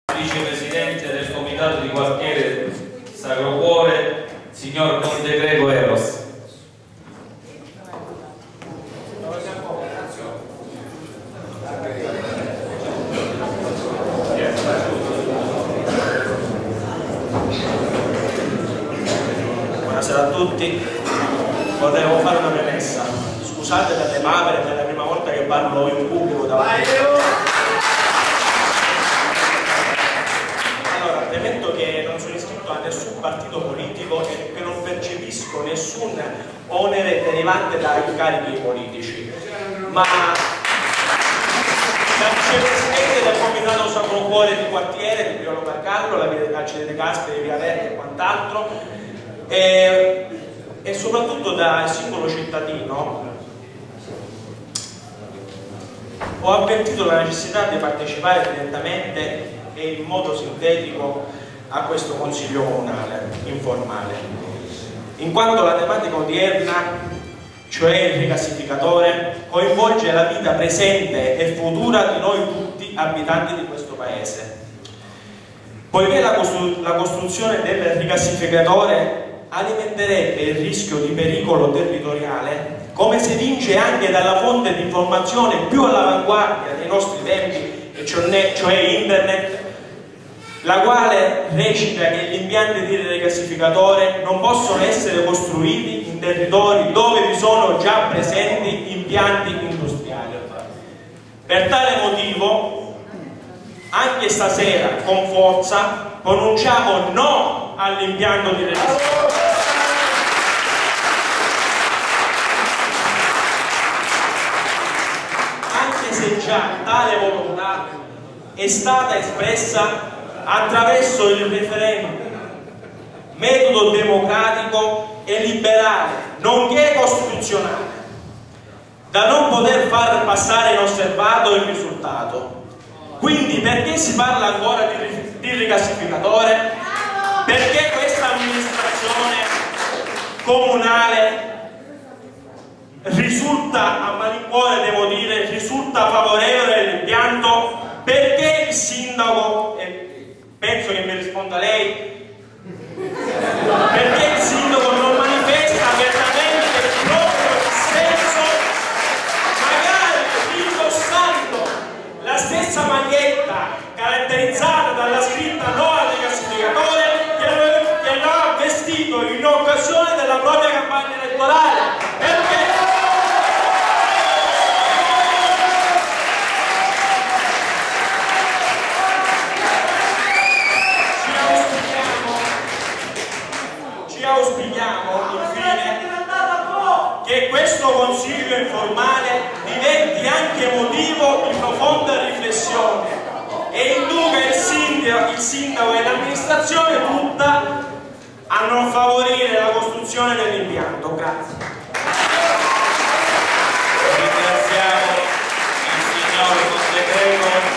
Vicepresidente del Comitato di Quartiere Sacro Cuore, signor Conte Greco Eros. Buonasera a tutti. Volevo fare una premessa. Scusate per le papere, è la prima volta che parlo in pubblico davanti. Allora, premetto che non sono iscritto a nessun partito politico e che non percepisco nessun onere derivante dai carichi politici. Ma da vicepresidente del Comitato Sacro Cuore di Quartiere di Priolo Carcallo, la via dei Calci delle Gasperi, via Verde e quant'altro, e soprattutto da singolo cittadino ho avvertito la necessità di partecipare direttamente e in modo sintetico a questo consiglio comunale informale, in quanto la tematica odierna, cioè il rigassificatore, coinvolge la vita presente e futura di noi tutti abitanti di questo paese. Poiché la costruzione del rigassificatore alimenterebbe il rischio di pericolo territoriale, come si evince anche dalla fonte di informazione più all'avanguardia dei nostri tempi, cioè internet, la quale recita che gli impianti di rigassificatore non possono essere costruiti in territori dove vi sono già presenti impianti industriali. Per tale motivo, anche stasera con forza pronunciamo no all'impianto di rigassificatore. Anche se già tale volontà è stata espressa attraverso il referendum, metodo democratico e liberale, nonché costituzionale, da non poter far passare inosservato il risultato. Quindi perché si parla ancora di rigassificatore? Perché questa amministrazione comunale risulta, a malincuore devo dire, risulta favorevole all'impianto? Perché il sindaco, penso che mi risponda lei, perché il sindaco non manifesta apertamente il proprio dissenso, magari indossando la stessa maglietta caratterizzata dalla scritta no al rigassificatore che l'ha vestito in occasione della propria campagna elettorale? Auspichiamo infine che questo consiglio informale diventi anche motivo di profonda riflessione e induca il sindaco e l'amministrazione tutta a non favorire la costruzione dell'impianto. Grazie. Ringraziamo il signor Conte Greco.